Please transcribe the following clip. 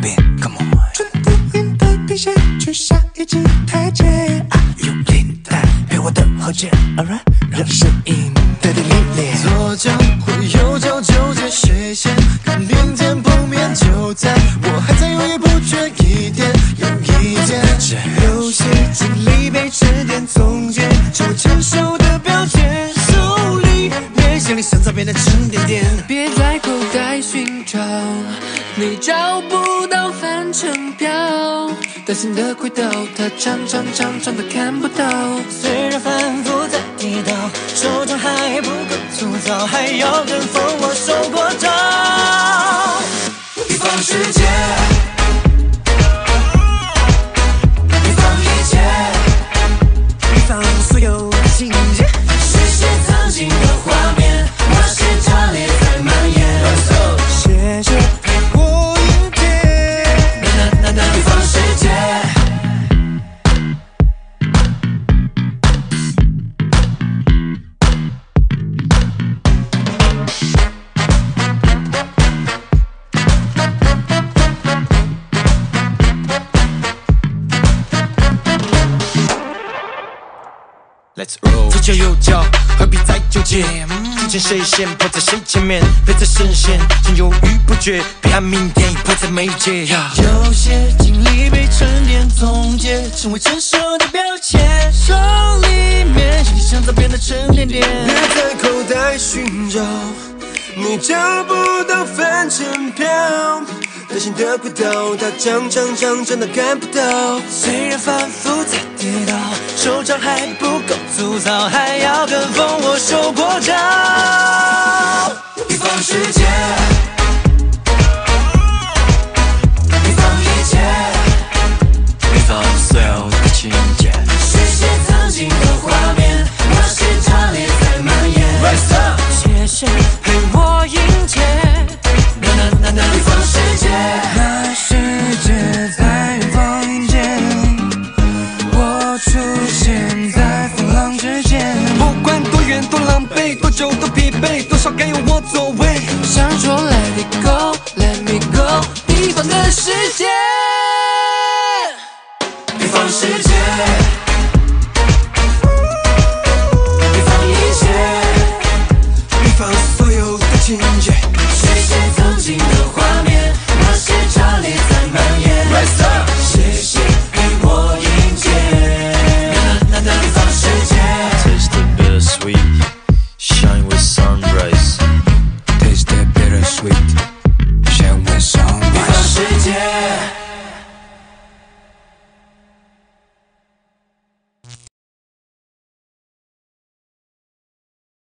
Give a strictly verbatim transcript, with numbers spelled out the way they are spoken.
遍 ，Come on。 春不云的皮鞋，去下一级台阶。啊，有领带陪我的后街 ，Alright， 让声音带点力量。 左脚或右脚纠结谁先，看明天碰面就在，我还在犹豫不决，一点又一点。有些经历被沉淀总结，成为成熟的标签，手里面行李箱早变得沉甸甸。 别在口袋寻找，你找不到翻成票，担心的轨道，它长长长长的看不到。 虽然反复在跌倒，手掌还不够粗糙，还要跟风我受过招。一方世界，一方一切，一方所有的情节，实现曾经的画面，那些炸裂在蔓延。谢谢陪我一天，那那那那一方世界。Let's roll， 左脚右脚，何必再纠结？之前谁先跑在谁前面？别再深陷，先犹豫不决，别按明天迫在眉睫。有些经历被沉淀总结，成为成熟的标签，手里面行李箱早变得沉甸甸。别在口袋寻找，你找不到翻成票。担心的轨道，它长长长真的看不到。虽然反复在跌倒，手掌还不够粗糙，还要跟风我受过招。一方世界，一方一切，一方所有的情节，实现曾经的画面，那些炸裂在蔓延。谢谢陪我迎接。那那一方世界，那世界在远方迎接，我出现在风浪之间。不管多远多狼狈，多久多疲惫，多少该由我作为。想说 Let it go，Let me go， 地方的世界。